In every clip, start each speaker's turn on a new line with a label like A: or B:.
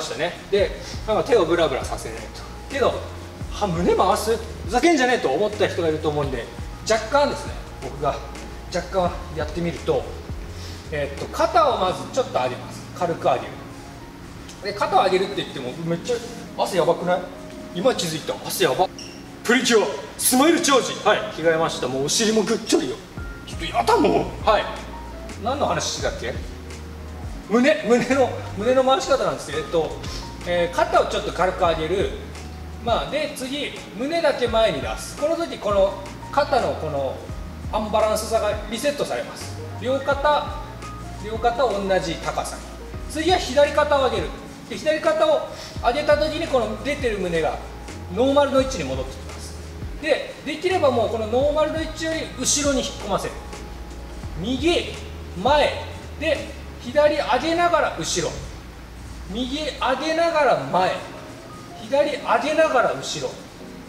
A: ましたね。でなんか手をブラブラさせないと、けど胸回すふざけんじゃねえと思った人がいると思うんで、若干ですね、僕が若干やってみると、肩をまずちょっと上げます。軽く上げる。で肩を上げるって言ってもめっちゃ汗やばくない？今気づいた、汗やば。プリキュアスマイルチャージ、はい、着替えました。もうお尻もぐっちょりよ。ちょっとやだもん。はい、何の話してたっけ？胸の回し方なんですけど、肩をちょっと軽く上げる。まあで次胸だけ前に出す。この時この肩のこのアンバランスさがリセットされます。両肩同じ高さに。次は左肩を上げる。で左肩を上げた時にこの出てる胸がノーマルの位置に戻ってきます。できればもうこのノーマルの位置より後ろに引っ込ませる。右前で左上げながら後ろ、右上げながら前、左上げながら後ろ、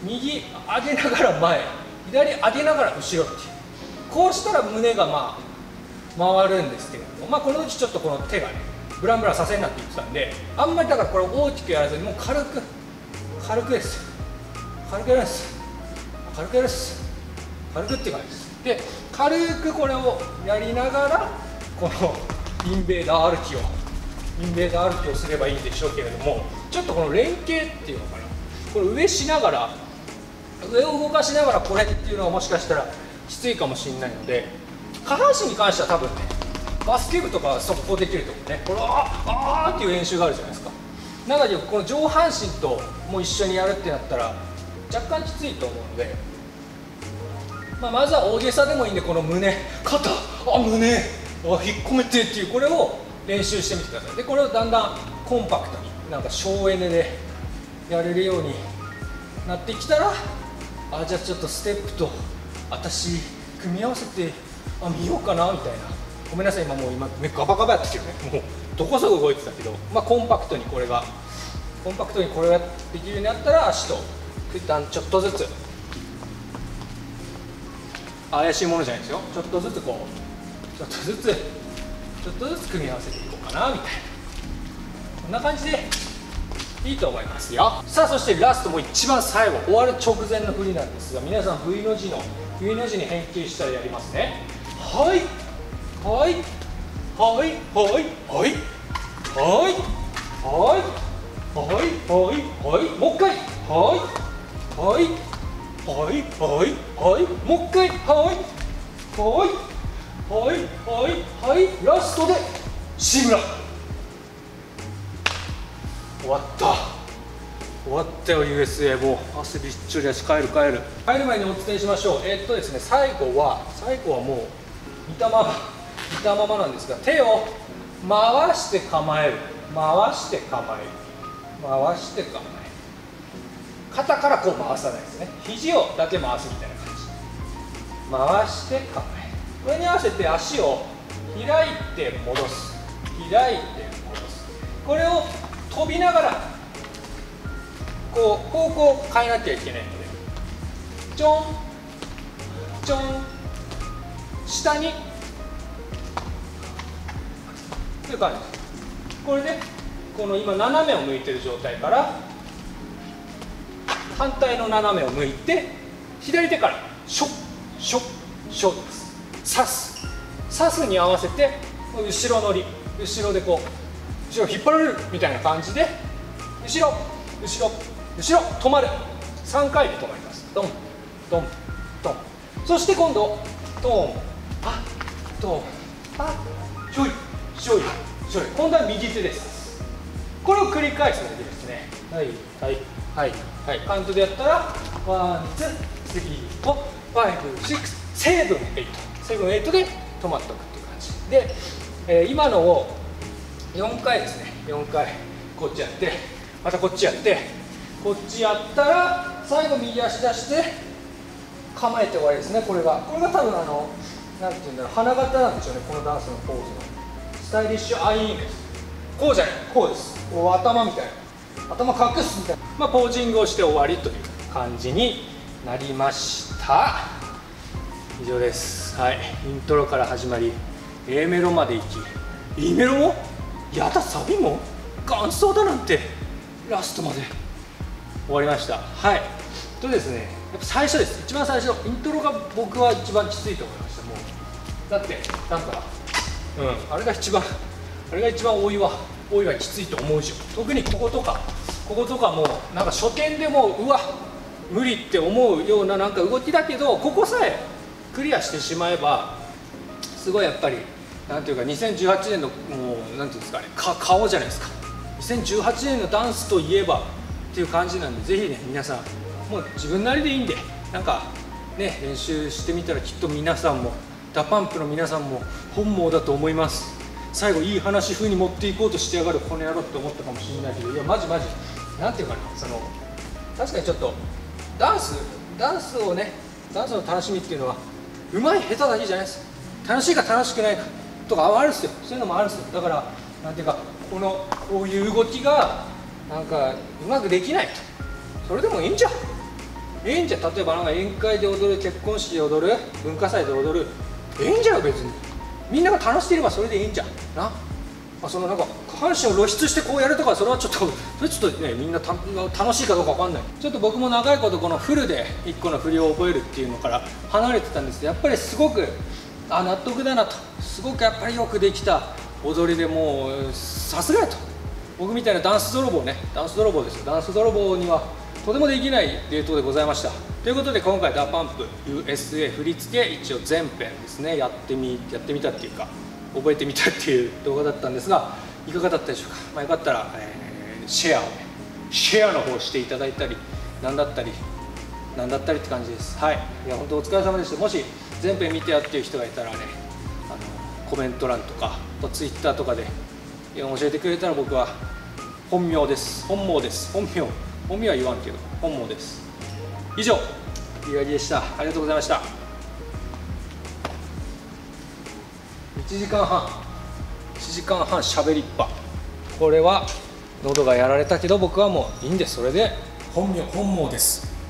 A: 右上げながら前、左上げながら後ろっていう、こうしたら胸がまあ回るんですけれども、まあ、このうちちょっとこの手がねブランブランさせんなって言ってたんで、あんまりだからこれ大きくやらずに、もう軽くです、軽くやるんです、軽くやるんです、軽くっていう感じです。で軽くこれをやりながら、このインベーダー歩きをすればいいんでしょうけれども、ちょっとこの連携っていうのかな、これ上しながら、上を動かしながらこれっていうのはもしかしたらきついかもしれないので、下半身に関しては多分ね、バスケ部とかは速攻できると思うね。これあーっていう練習があるじゃないですか。なのでこの上半身とも一緒にやるってなったら若干きついと思うので、まずは大げさでもいいんで、この胸、肩、胸、引っ込めてっていう、これを練習してみてください。でこれをだんだんコンパクトに、なんか省エネでやれるようになってきたら、じゃあちょっとステップと私組み合わせて見ようかなみたいな。ごめんなさい、今目ガバガバやったけどね、もうどこそこ動いてたけど、コンパクトにこれができるようになったら、足と一旦ちょっとずつ、怪しいものじゃないですよ、ちょっとずつ組み合わせていこうかなみたいな、こんな感じでいいと思いますよ。さあそしてラスト、もう一番最後、終わる直前の振りなんですが、皆さん V の字に変形したらやりますね。はいはいはいはいはいはいはいはい、もう一回、はいはいはいはいはい、もう一回、はいはいはいはいはい、ラストで志村。終わったよ USA。 もう汗びっちょりだし、帰る前にお伝えしましょう。ですね、最後はもう見たままなんですが、手を回して構える、肩からこう回さないですね、肘をだけ回すみたいな感じ、回して構える。これに合わせて足を開いて戻す、これを飛びながらこう方向を変えなきゃいけないので、ちょんちょん、下にという感じです。これでこの今斜めを向いてる状態から反対の斜めを向いて、左手からショッショッショッです。刺すに合わせて後ろ乗り、後ろでこう後ろ引っ張られるみたいな感じで、後ろ止まる、3回で止まります。ドンドンドン。そして今度ドンドンひょいひょいひょい、今度は右手です。これを繰り返すだけですね。はいはいはいはい、カウントでやったら1、2、3、4、5、6、7、8で止まっておくっていう感じで、今のを4回ですね。4回こっちやって、またこっちやって、こっちやったら最後右足出して構えて終わりですね。これが多分なんていうんだろう、花形なんでしょうね、このダンスのポーズのスタイリッシュアイーンです。こうじゃない、こうです。こう頭みたいな、頭隠すみたいな、ポージングをして終わりという感じになりました。以上です。はい、イントロから始まり A メロまで行き、 B メロもやだ、サビも元祖だなんて、ラストまで終わりました。はい、とですね、やっぱ最初です。一番最初イントロが僕は一番きついと思いました。もうだってなんか、あれが一番多いわきついと思うでしょ。特にこことかもうなんか初見でもうわ無理って思うようななんか動きだけど、ここさえクリアしてしまえばすごいやっぱりなんていうか、2018年のもうなんていうんですかね、顔じゃないですか。2018年のダンスといえばっていう感じなんで、ぜひね皆さんもう自分なりでいいんで、なんかね練習してみたらきっと皆さんもダパンプの皆さんも本望だと思います。最後いい話風に持っていこうとしてやがるこの野郎って思ったかもしれないけど、いやマジなんていうかな、確かにちょっとダンスの楽しみっていうのは上手い下手だけじゃないです。楽しいか楽しくないかとかあるんですよ。そういうのもあるんですよ。だからなんていうか、こういう動きがなんかうまくできないと、それでもいいんじゃん、 ええんじゃん。例えばなんか宴会で踊る、結婚式で踊る、文化祭で踊る、ええんじゃん別に。みんなが楽しければそれでいいんじゃんな。そのなんか下半身を露出してこうやるとか、それはちょっとね、みんな楽しいかどうかわかんない。ちょっと僕も長いことこのフルで1個の振りを覚えるっていうのから離れてたんですけど、やっぱりすごく納得だなと。すごくやっぱりよくできた踊りで、もうさすがやと。僕みたいなダンス泥棒ね、ダンス泥棒ですよ。ダンス泥棒にはとてもできないデートでございました。ということで今回DAPUMP USA 振り付け一応全編ですね、やってみたっていうか覚えてみたっていう動画だったんですが、いかがだったでしょうか。よかったら、シェアをね、シェアの方していただいたり、なんだったりって感じです。はい、いや本当お疲れ様でした。もし全編見てやっていう人がいたらね、コメント欄とかツイッターとかで教えてくれたら、僕は本望です。本望です。本名は言わんけど本望です。以上、リガリでした。ありがとうございました。1時間半喋りっぱ。これは喉がやられたけど、僕はもういいんです。それで本望です。